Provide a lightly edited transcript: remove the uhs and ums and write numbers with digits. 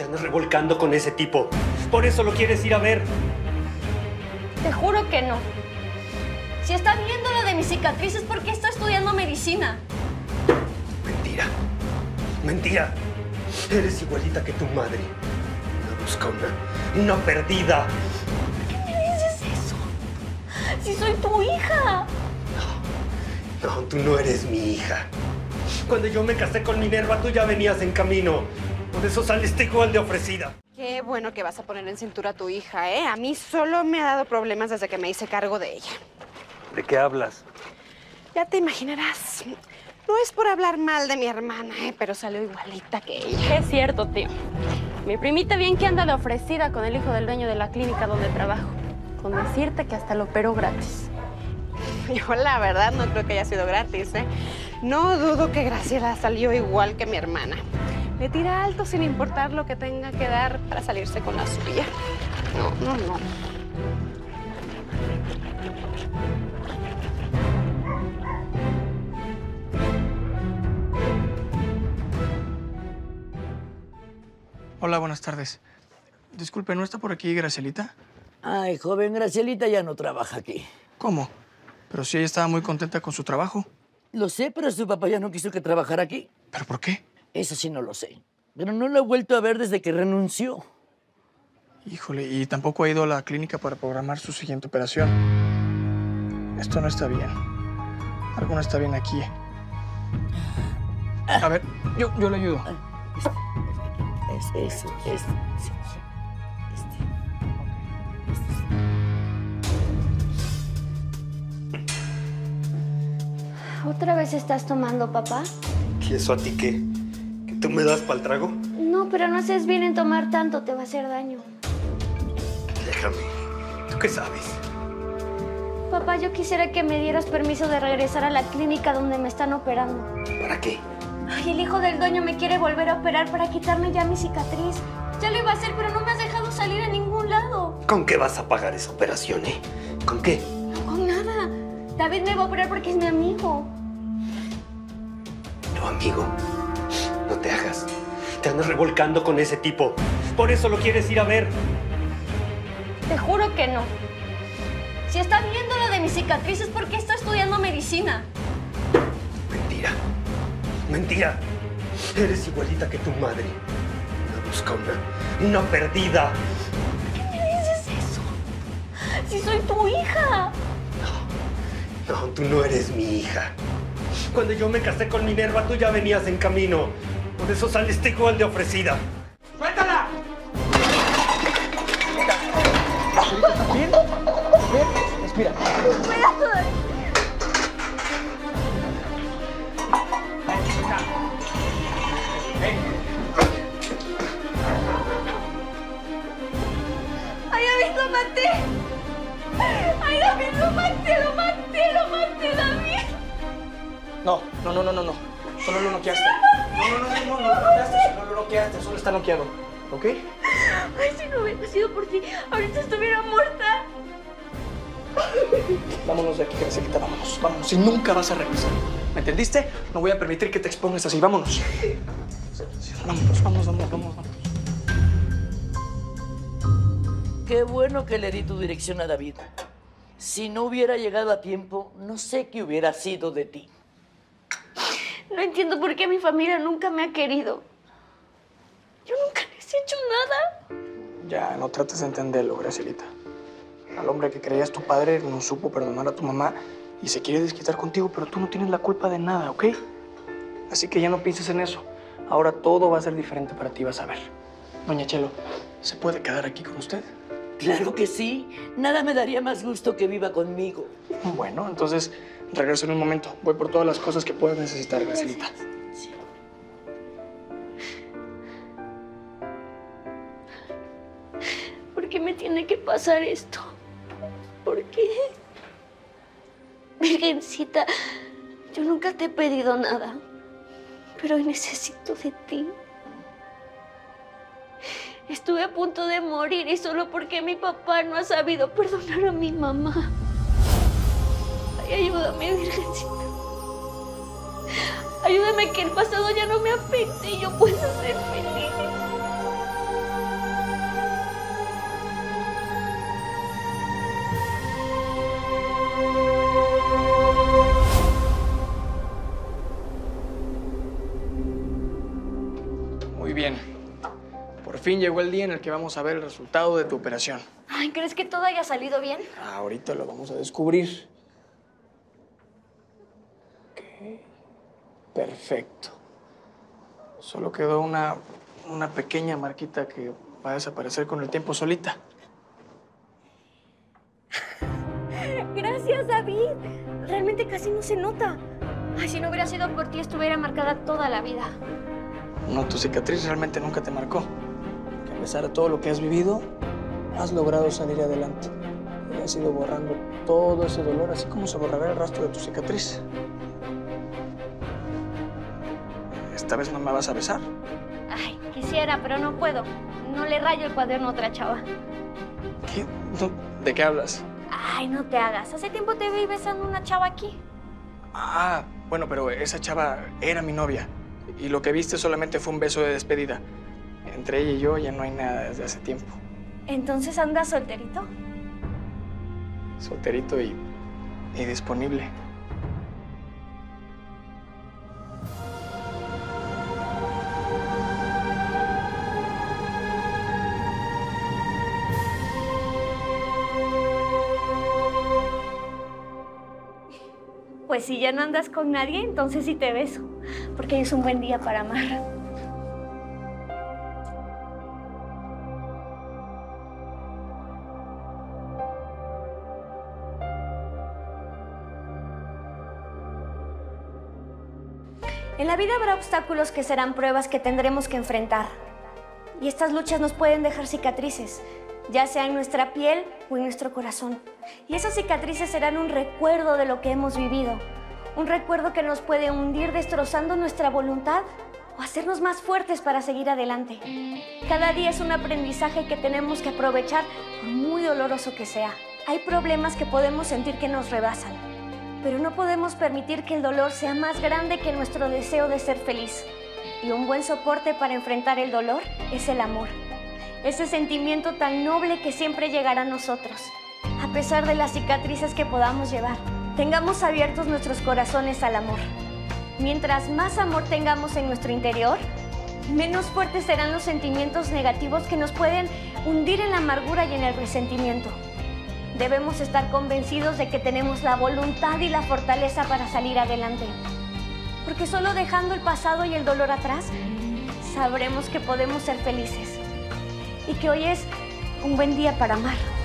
Te andas revolcando con ese tipo. Por eso lo quieres ir a ver. Te juro que no. Si está viendo lo de mis cicatrices, ¿por qué está estudiando medicina? Mentira. Mentira. Eres igualita que tu madre. Una buscona. Una perdida. ¿Por qué me dices eso? Si soy tu hija. No, tú no eres mi hija. Cuando yo me casé con Minerva, tú ya venías en camino. Por eso saliste igual de ofrecida. Qué bueno que vas a poner en cintura a tu hija, ¿eh? A mí solo me ha dado problemas desde que me hice cargo de ella. ¿De qué hablas? Ya te imaginarás. No es por hablar mal de mi hermana, pero salió igualita que ella. Es cierto, tío. Mi primita bien que anda de ofrecida con el hijo del dueño de la clínica donde trabajo. Con decirte que hasta lo operó gratis. Yo la verdad no creo que haya sido gratis, ¿eh? No dudo que Graciela salió igual que mi hermana. Le tira alto sin importar lo que tenga que dar para salirse con la suya. No. Hola, buenas tardes. Disculpe, ¿no está por aquí Gracielita? Ay, joven, Gracielita ya no trabaja aquí. ¿Cómo? Pero si ella estaba muy contenta con su trabajo. Lo sé, pero su papá ya no quiso que trabajara aquí. ¿Pero por qué? Eso sí no lo sé. Pero no lo he vuelto a ver desde que renunció. Híjole, y tampoco ha ido a la clínica para programar su siguiente operación. Esto no está bien. Algo no está bien aquí. A ver, yo le ayudo. Eso. ¿Otra vez estás tomando, papá? ¿Y eso a ti qué? ¿Que tú me das para el trago? No, pero no haces bien en tomar tanto, te va a hacer daño. Déjame. ¿Tú qué sabes? Papá, yo quisiera que me dieras permiso de regresar a la clínica donde me están operando. ¿Para qué? Ay, el hijo del dueño me quiere volver a operar para quitarme ya mi cicatriz. Ya lo iba a hacer, pero no me has dejado salir a ningún lado. ¿Con qué vas a pagar esa operación, eh? ¿Con qué? No, con nada. David me va a operar porque es mi amigo. Tu amigo. No te hagas. Te andas revolcando con ese tipo. Por eso lo quieres ir a ver. Te juro que no. Si está viendo lo de mis cicatrices, ¿por qué está estudiando medicina? Mentira. Mentira. Eres igualita que tu madre. Una buscona. Una perdida. ¿Por qué me dices eso? Si soy tu hija. No, tú no eres mi hija. Cuando yo me casé con Minerva, tú ya venías en camino. Por eso saliste igual de ofrecida. ¡Suéltala! ¿Estás bien? ¿Bien? Respira. ¡Ay, David, lo maté! ¡Ay, David, lo maté, David! No. Solo lo noqueaste. No lo noqueaste. Solo lo noqueaste. Solo está noqueado. ¿Ok? Ay, si no hubiera sido por ti, ahorita estuviera muerta. Vámonos de aquí, Gracielita, vámonos. Y nunca vas a regresar. ¿Me entendiste? No voy a permitir que te expongas así. Vámonos. Vámonos. Qué bueno que le di tu dirección a David. Si no hubiera llegado a tiempo, no sé qué hubiera sido de ti. No entiendo por qué mi familia nunca me ha querido. Yo nunca les he hecho nada. Ya, no trates de entenderlo, Gracielita. Al hombre que creías tu padre no supo perdonar a tu mamá y se quiere desquitar contigo, pero tú no tienes la culpa de nada, ¿ok? Así que ya no pienses en eso. Ahora todo va a ser diferente para ti, vas a ver. Doña Chelo, ¿se puede quedar aquí con usted? Claro que sí. Nada me daría más gusto que viva conmigo. Bueno, entonces regreso en un momento. Voy por todas las cosas que puedas necesitar, Gracielita. Sí. ¿Por qué me tiene que pasar esto? ¿Por qué? Virgencita, yo nunca te he pedido nada, pero hoy necesito de ti. Estuve a punto de morir y solo porque mi papá no ha sabido perdonar a mi mamá. Ay, ayúdame, Virgencita. Ayúdame que el pasado ya no me afecte y yo pueda ser feliz. Por fin llegó el día en el que vamos a ver el resultado de tu operación. Ay, ¿crees que todo haya salido bien? Ahorita lo vamos a descubrir. Ok. Perfecto. Solo quedó una pequeña marquita que va a desaparecer con el tiempo solita. Gracias, David. Realmente casi no se nota. Ay, si no hubiera sido por ti, estuviera marcada toda la vida. No, tu cicatriz realmente nunca te marcó. Que a pesar de todo lo que has vivido, has logrado salir adelante. Y has ido borrando todo ese dolor, así como se borrará el rastro de tu cicatriz. ¿Esta vez no me vas a besar? Ay, quisiera, pero no puedo. No le rayo el cuaderno a otra chava. ¿Qué? ¿De qué hablas? Ay, no te hagas. Hace tiempo te vi besando a una chava aquí. Ah, bueno, pero esa chava era mi novia. Y lo que viste solamente fue un beso de despedida. Entre ella y yo ya no hay nada desde hace tiempo. ¿Entonces andas solterito? Solterito y disponible. Pues si ya no andas con nadie, entonces sí te beso. Porque hoy es un buen día para amar. En la vida habrá obstáculos que serán pruebas que tendremos que enfrentar. Y estas luchas nos pueden dejar cicatrices, ya sea en nuestra piel o en nuestro corazón. Y esas cicatrices serán un recuerdo de lo que hemos vivido. Un recuerdo que nos puede hundir destrozando nuestra voluntad o hacernos más fuertes para seguir adelante. Cada día es un aprendizaje que tenemos que aprovechar, por muy doloroso que sea. Hay problemas que podemos sentir que nos rebasan, pero no podemos permitir que el dolor sea más grande que nuestro deseo de ser feliz. Y un buen soporte para enfrentar el dolor es el amor. Ese sentimiento tan noble que siempre llegará a nosotros, a pesar de las cicatrices que podamos llevar. Tengamos abiertos nuestros corazones al amor. Mientras más amor tengamos en nuestro interior, menos fuertes serán los sentimientos negativos que nos pueden hundir en la amargura y en el resentimiento. Debemos estar convencidos de que tenemos la voluntad y la fortaleza para salir adelante. Porque solo dejando el pasado y el dolor atrás, sabremos que podemos ser felices. Y que hoy es un buen día para amar.